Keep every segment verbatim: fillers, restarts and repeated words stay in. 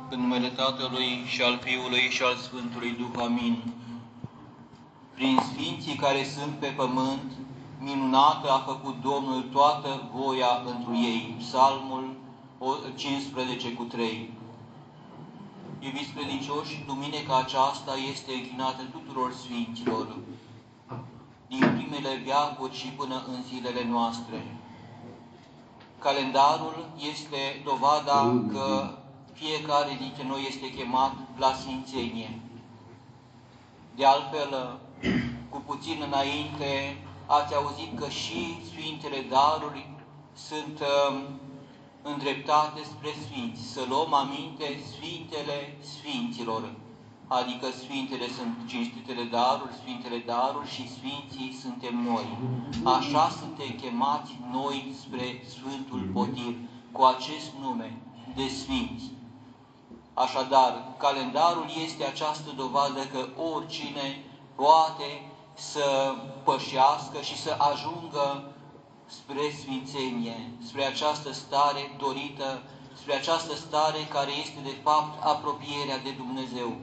În numele Tatălui și al Fiului și al Sfântului Duh, amin. Prin sfinții care sunt pe pământ, minunată a făcut Domnul toată voia întru ei. Psalmul cincisprezece cu trei. Iubiți credincioși, duminica aceasta este închinată tuturor sfinților, din primele veacuri și până în zilele noastre. Calendarul este dovada că fiecare dintre noi este chemat la sfințenie. De altfel, cu puțin înainte, ați auzit că și Sfintele Daruri sunt uh, îndreptate spre Sfinți. Să luăm aminte Sfintele Sfinților, adică Sfintele sunt cinstitele daruri, Sfintele Daruri și Sfinții suntem noi. Așa suntem chemați noi spre Sfântul Potir, cu acest nume de Sfinți. Așadar, calendarul este această dovadă că oricine poate să pășească și să ajungă spre sfințenie, spre această stare dorită, spre această stare care este de fapt apropierea de Dumnezeu.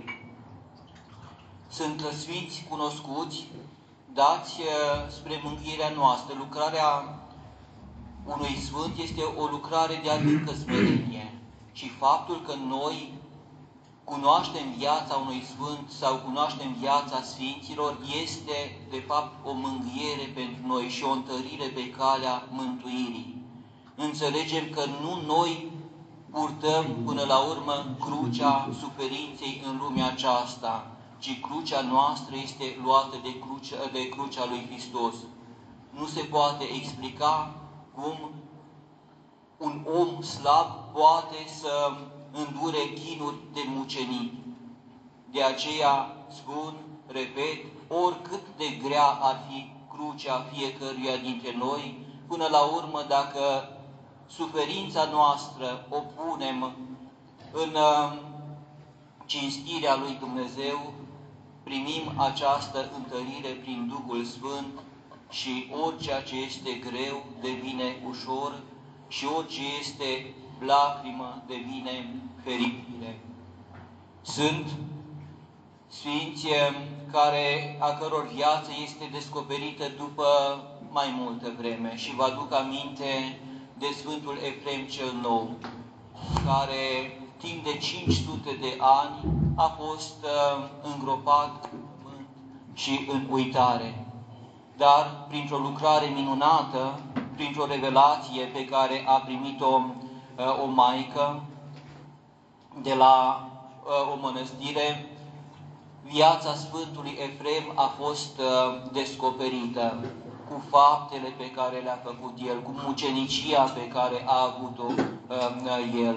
Sunt sfinți cunoscuți, dați spre mântuirea noastră. Lucrarea unui sfânt este o lucrare de adâncă smerenie și faptul că noi cunoaștem viața unui sfânt sau cunoaștem viața sfinților este, de fapt, o mângâiere pentru noi și o întărire pe calea mântuirii. Înțelegem că nu noi purtăm până la urmă crucea suferinței în lumea aceasta, ci crucea noastră este luată de crucea, de crucea lui Hristos. Nu se poate explica cum un om slab poate să îndure chinuri de mucenic. De aceea spun, repet, oricât de grea ar fi crucea fiecăruia dintre noi, până la urmă, dacă suferința noastră o punem în cinstirea lui Dumnezeu, primim această întărire prin Duhul Sfânt și orice ce este greu devine ușor și orice este lacrimă devine fericire. Sunt sfinți care, a căror viață este descoperită după mai multă vreme și vă aduc aminte de Sfântul Efrem cel Nou, care timp de cinci sute de ani a fost îngropat în pământ și în uitare. Dar printr-o lucrare minunată, printr-o revelație pe care a primit-o o maică de la o mănăstire, viața Sfântului Efrem a fost descoperită cu faptele pe care le-a făcut el, cu mucenicia pe care a avut-o el.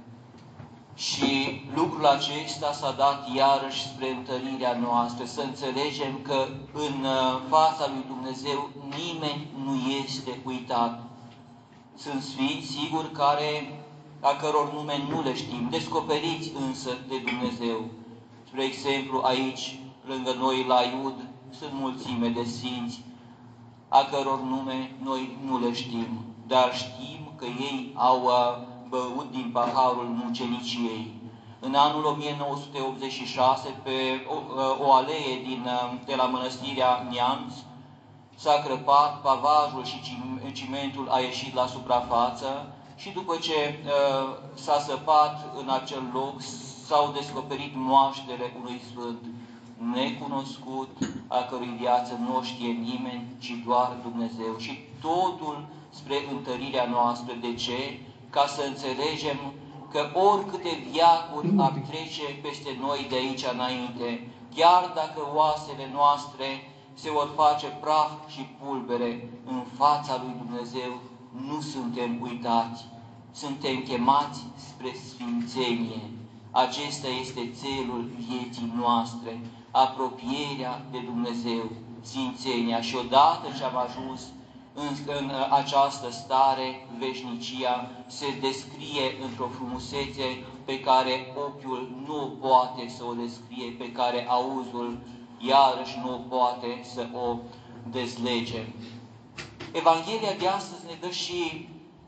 Și lucrul acesta s-a dat iarăși spre întărirea noastră, să înțelegem că în fața lui Dumnezeu nimeni nu este uitat. Sunt sfinți, sigur, care, a căror nume nu le știm, descoperiți însă de Dumnezeu. Spre exemplu, aici, lângă noi, la Iud, sunt mulțime de sfinți, a căror nume noi nu le știm, dar știm că ei au băut din paharul muceniciei. În anul o mie nouă sute optzeci și șase, pe o, o alee din, de la mănăstirea Neamț, s-a crăpat, pavajul și cimentul a ieșit la suprafață și după ce uh, s-a săpat în acel loc, s-au descoperit moaștele unui sfânt necunoscut, a cărui viață nu o știe nimeni, ci doar Dumnezeu. Și totul spre întărirea noastră. De ce? Ca să înțelegem că oricâte viacuri ar trece peste noi de aici înainte, chiar dacă oasele noastre se vor face praf și pulbere, în fața lui Dumnezeu nu suntem uitați. Suntem chemați spre sfințenie. Acesta este țelul vieții noastre, apropierea de Dumnezeu, sfințenia. Și odată ce am ajuns în, în această stare, veșnicia se descrie într-o frumusețe pe care ochiul nu poate să o descrie, pe care auzul iarăși nu poate să o dezlege. Evanghelia de astăzi ne dă și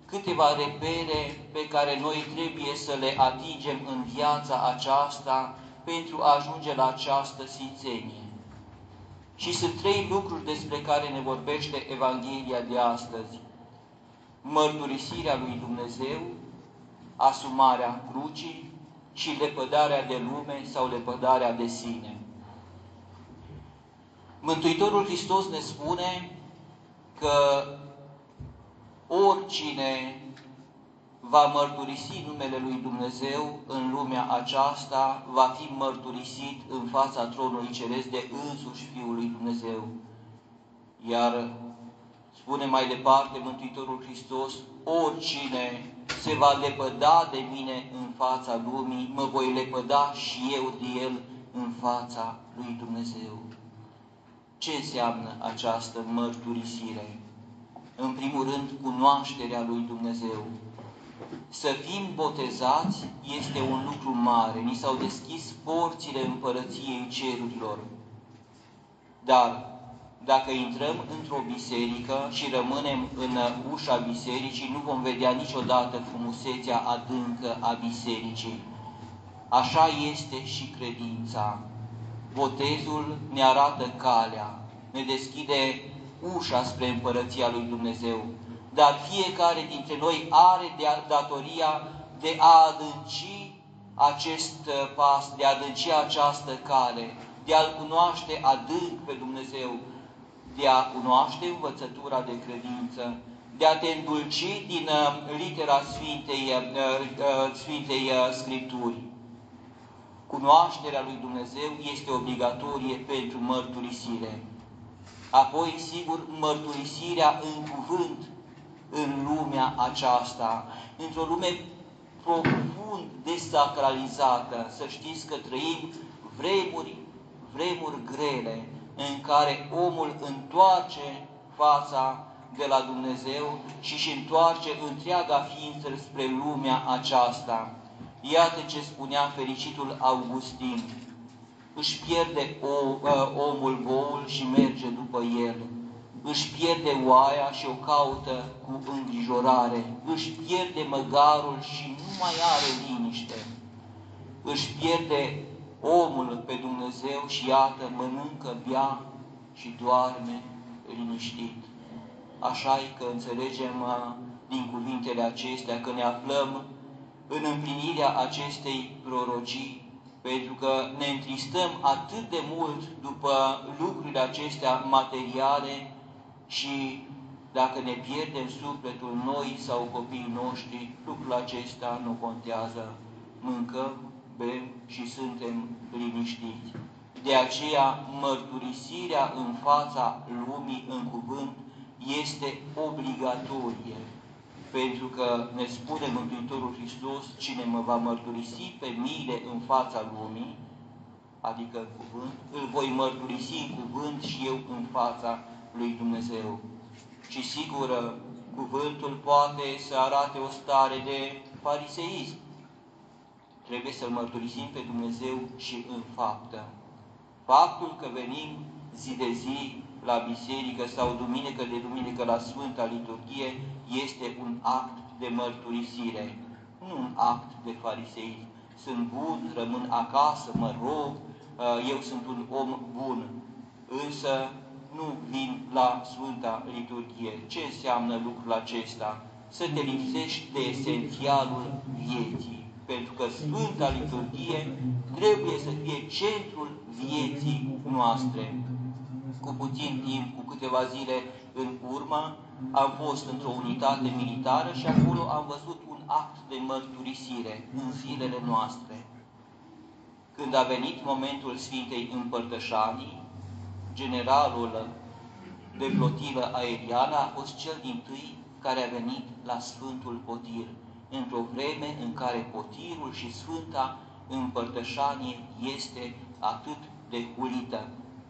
câteva repere pe care noi trebuie să le atingem în viața aceasta pentru a ajunge la această sfințenie. Și sunt trei lucruri despre care ne vorbește Evanghelia de astăzi. Mărturisirea lui Dumnezeu, asumarea crucii și lepădarea de lume sau lepădarea de sine. Mântuitorul Hristos ne spune că oricine va mărturisi numele lui Dumnezeu în lumea aceasta, va fi mărturisit în fața tronului ceresc de însuși Fiul lui Dumnezeu. Iar spune mai departe Mântuitorul Hristos, oricine se va lepăda de mine în fața lumii, mă voi lepăda și eu de el în fața lui Dumnezeu. Ce înseamnă această mărturisire? În primul rând, cunoașterea lui Dumnezeu. Să fim botezați este un lucru mare. Ni s-au deschis porțile împărăției cerurilor. Dar, dacă intrăm într-o biserică și rămânem în ușa bisericii, nu vom vedea niciodată frumusețea adâncă a bisericii. Așa este și credința. Botezul ne arată calea, ne deschide ușa spre împărăția lui Dumnezeu. Dar fiecare dintre noi are de datoria de a adânci acest pas, de a adânci această cale, de a-L cunoaște adânc pe Dumnezeu, de a cunoaște învățătura de credință, de a te îndulci din litera Sfintei, Sfintei Scripturi. Cunoașterea lui Dumnezeu este obligatorie pentru mărturisire. Apoi, sigur, mărturisirea în cuvânt în lumea aceasta, într-o lume profund desacralizată. Să știți că trăim vremuri, vremuri grele, în care omul întoarce fața de la Dumnezeu și își întoarce întreaga ființă spre lumea aceasta. Iată ce spunea fericitul Augustin: își pierde o, omul boul și merge după el, își pierde oaia și o caută cu îngrijorare, își pierde măgarul și nu mai are liniște, își pierde omul pe Dumnezeu și iată, mănâncă, bea și doarme liniștit. Așa-i că înțelegem din cuvintele acestea că ne aflăm în împlinirea acestei prorocii, pentru că ne întristăm atât de mult după lucrurile acestea materiale și dacă ne pierdem sufletul noi sau copiii noștri, lucrul acesta nu contează. Mâncăm, bem și suntem liniștiți. De aceea, mărturisirea în fața lumii în cuvânt este obligatorie. Pentru că ne spune Mântuitorul Hristos, cine mă va mărturisi pe mine în fața lumii, adică în cuvânt, îl voi mărturisi în cuvânt și eu în fața lui Dumnezeu. Și sigur, cuvântul poate să arate o stare de fariseism. Trebuie să-L mărturisim pe Dumnezeu și în faptă. Faptul că venim zi de zi la biserică sau duminică de duminică la Sfânta Liturghie este un act de mărturisire, nu un act de fariseism. Sunt bun, rămân acasă, mă rog, eu sunt un om bun, însă nu vin la Sfânta Liturghie. Ce înseamnă lucrul acesta? Să te lipsești de esențialul vieții. Pentru că Sfânta Liturghie trebuie să fie centrul vieții noastre. Cu puțin timp, cu câteva zile în urmă, am fost într-o unitate militară și acolo am văzut un act de mărturisire în zilele noastre. Când a venit momentul Sfintei Împărtășanii, generalul de flotilă aeriană a fost cel dintâi care a venit la Sfântul Potir, într-o vreme în care potirul și Sfânta Împărtășanie este atât de hulită.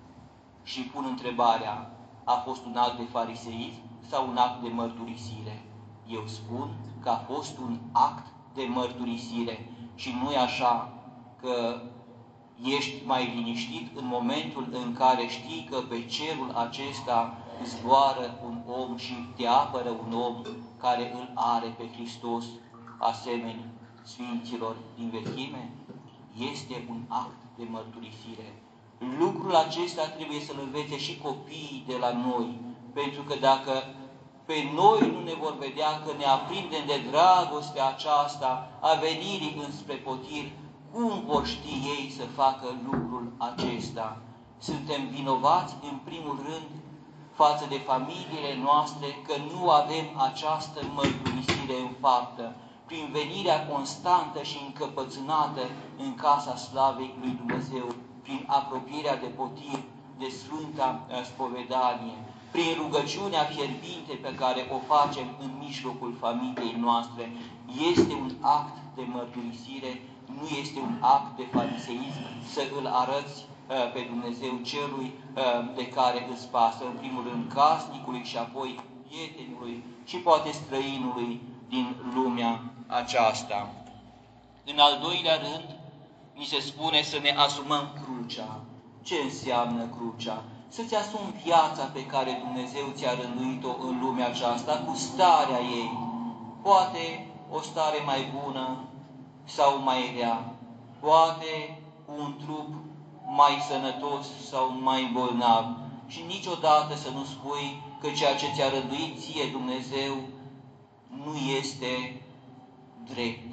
Și pun întrebarea, a fost un act de fariseism sau un act de mărturisire? Eu spun că a fost un act de mărturisire și nu e așa că ești mai liniștit în momentul în care știi că pe cerul acesta zboară un om și te apără un om care îl are pe Hristos, asemeni Sfinților din vechime? Este un act de mărturisire. Lucrul acesta trebuie să-l învețe și copiii de la noi, pentru că dacă pe noi nu ne vor vedea că ne aprindem de dragostea aceasta a venirii înspre potir, cum vor ști ei să facă lucrul acesta? Suntem vinovați, în primul rând, față de familiile noastre, că nu avem această mărturisire în faptă, prin venirea constantă și încăpățânată în casa slavei lui Dumnezeu, prin apropierea de potir, de Sfânta Spovedanie, prin rugăciunea fierbinte pe care o facem în mijlocul familiei noastre. Este un act de mărturisire, nu este un act de fariseism să îl arăți pe Dumnezeu celui de care îți pasă, în primul rând casnicului și apoi prietenului și poate străinului din lumea aceasta. În al doilea rând, ni se spune să ne asumăm crucea. Ce înseamnă crucea? Să-ți asumi viața pe care Dumnezeu ți-a rânduit-o în lumea aceasta, cu starea ei. Poate o stare mai bună sau mai rea. Poate cu un trup mai sănătos sau mai bolnav. Și niciodată să nu spui că ceea ce ți-a rânduit ție Dumnezeu nu este drept.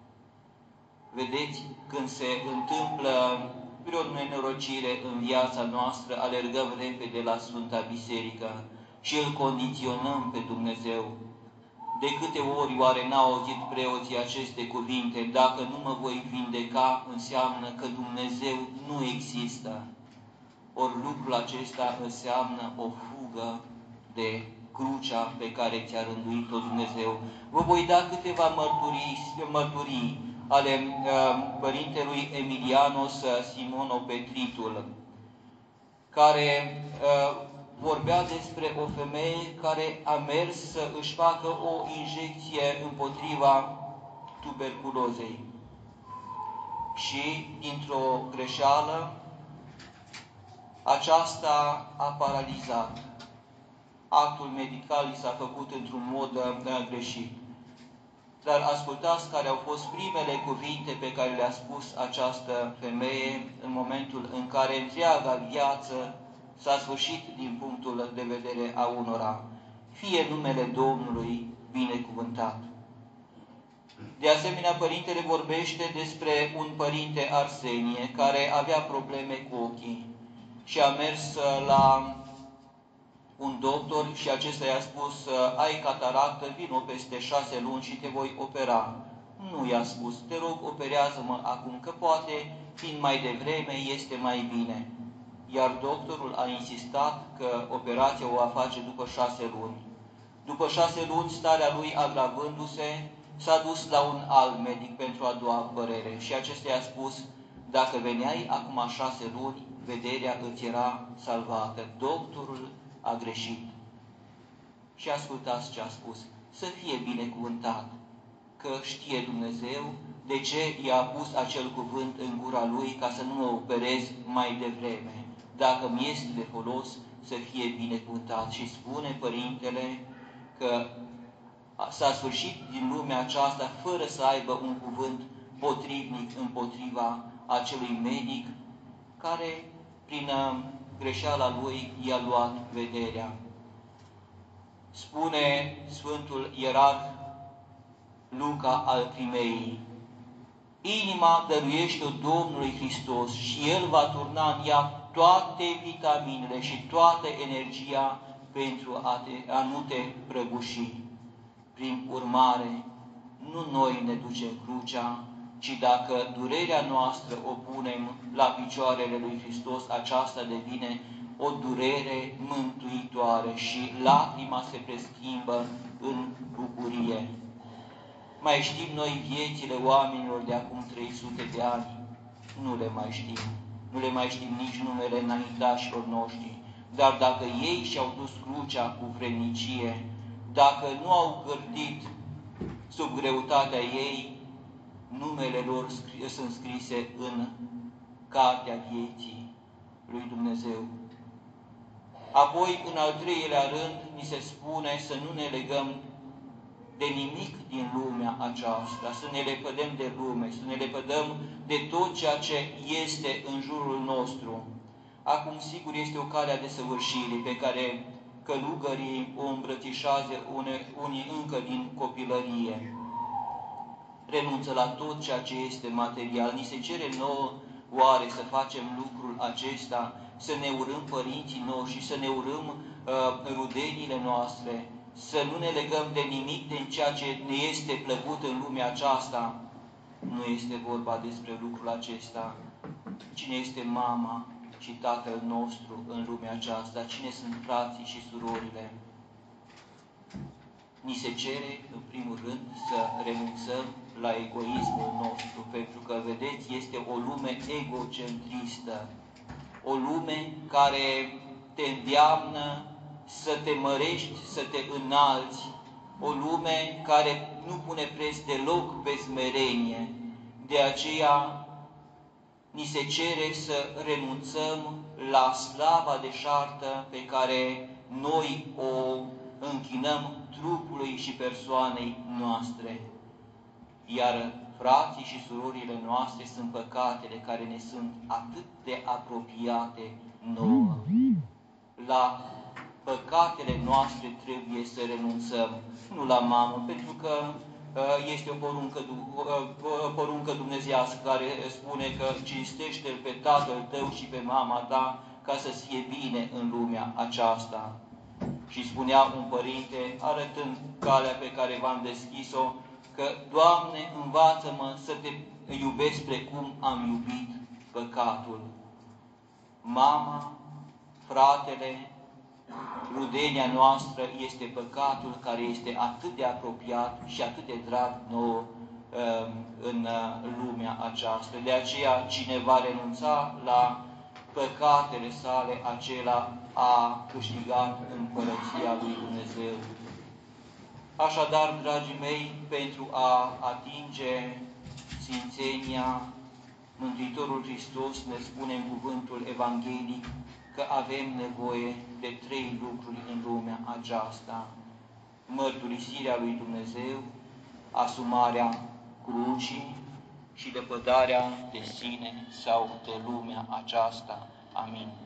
Vedeți, când se întâmplă vreo nenorocire în viața noastră, alergăm repede la Sfânta Biserică și îl condiționăm pe Dumnezeu. De câte ori oare n-au auzit preoții aceste cuvinte? Dacă nu mă voi vindeca, înseamnă că Dumnezeu nu există. Ori lucrul acesta înseamnă o fugă de crucea pe care ți-a rânduit-o Dumnezeu. Vă voi da câteva mărturii, mărturii ale uh, părintelui Emilianos Simonopetritul, care uh, vorbea despre o femeie care a mers să își facă o injecție împotriva tuberculozei. Și, dintr-o greșeală, aceasta a paralizat. Actul medical i s-a făcut într-un mod uh, greșit. Dar ascultați care au fost primele cuvinte pe care le-a spus această femeie în momentul în care întreaga viață s-a sfârșit din punctul de vedere a unora. Fie numele Domnului binecuvântat. De asemenea, Părintele vorbește despre un părinte Arsenie care avea probleme cu ochii și a mers la un doctor și acesta i-a spus: ai cataractă, vino peste șase luni și te voi opera. Nu i-a spus: te rog, operează-mă acum, că poate, fiind mai devreme, este mai bine. Iar doctorul a insistat că operația o va face după șase luni. După șase luni, starea lui agravându-se, s-a dus la un alt medic pentru a doua părere și acesta i-a spus: dacă veneai acum șase luni, vederea îți era salvată. Doctorul a greșit. Și ascultați ce a spus: să fie binecuvântat, că știe Dumnezeu de ce i-a pus acel cuvânt în gura lui ca să nu mă operez mai devreme. Dacă mi este de folos, să fie binecuvântat. Și spune Părintele că s-a sfârșit din lumea aceasta fără să aibă un cuvânt potrivnic împotriva acelui medic care, prin greșeala lui, i-a luat vederea. Spune Sfântul Ierarh Luca al Crimeii: inima dăruiește-o Domnului Hristos și El va turna în ea toate vitaminele și toată energia pentru a, te, a nu te prăbuși. Prin urmare, nu noi ne ducem crucea, ci dacă durerea noastră o punem la picioarele lui Hristos, aceasta devine o durere mântuitoare și lacrima se preschimbă în bucurie. Mai știm noi viețile oamenilor de acum trei sute de ani? Nu le mai știm. Nu le mai știm nici numele înaintașilor noștri. Dar dacă ei și-au dus crucea cu vrednicie, dacă nu au cârtit sub greutatea ei, numele lor sunt scrise în cartea vieții lui Dumnezeu. Apoi, în al treilea rând, ni se spune să nu ne legăm de nimic din lumea aceasta, să ne lepădăm de lume, să ne lepădăm de tot ceea ce este în jurul nostru. Acum, sigur, este o cale a desăvârșirii pe care călugării o îmbrățișează unii încă din copilărie. Renunță la tot ceea ce este material. Ni se cere nouă oare să facem lucrul acesta, să ne urâm părinții noștri, să ne urâm uh, rudenile noastre, să nu ne legăm de nimic din ceea ce ne este plăcut în lumea aceasta. Nu este vorba despre lucrul acesta. Cine este mama și tatăl nostru în lumea aceasta? Cine sunt frații și surorile? Ni se cere, în primul rând, să renunțăm la egoismul nostru, pentru că, vedeți, este o lume egocentristă, o lume care te îndeamnă să te mărești, să te înalți, o lume care nu pune preț deloc pe smerenie. De aceea, ni se cere să renunțăm la slava deșartă pe care noi o închinăm trupului și persoanei noastre. Iar frații și surorile noastre sunt păcatele care ne sunt atât de apropiate nouă. La păcatele noastre trebuie să renunțăm, nu la mamă, pentru că este o poruncă, poruncă dumnezeiască care spune că cinstește-L pe tatăl tău și pe mama ta ca să-ți fie bine în lumea aceasta. Și spunea un părinte, arătând calea pe care v-am deschis-o, că, Doamne, învață-mă să te iubesc precum am iubit păcatul. Mama, fratele, rudenia noastră este păcatul care este atât de apropiat și atât de drag nouă în lumea aceasta. De aceea, cine va renunța la păcatele sale, acela a câștigat împărăția lui Dumnezeu. Așadar, dragii mei, pentru a atinge sfințenia, Mântuitorul Hristos ne spune în cuvântul evanghelic că avem nevoie de trei lucruri în lumea aceasta: mărturisirea lui Dumnezeu, asumarea crucii și lepădarea de sine sau de lumea aceasta. Amin.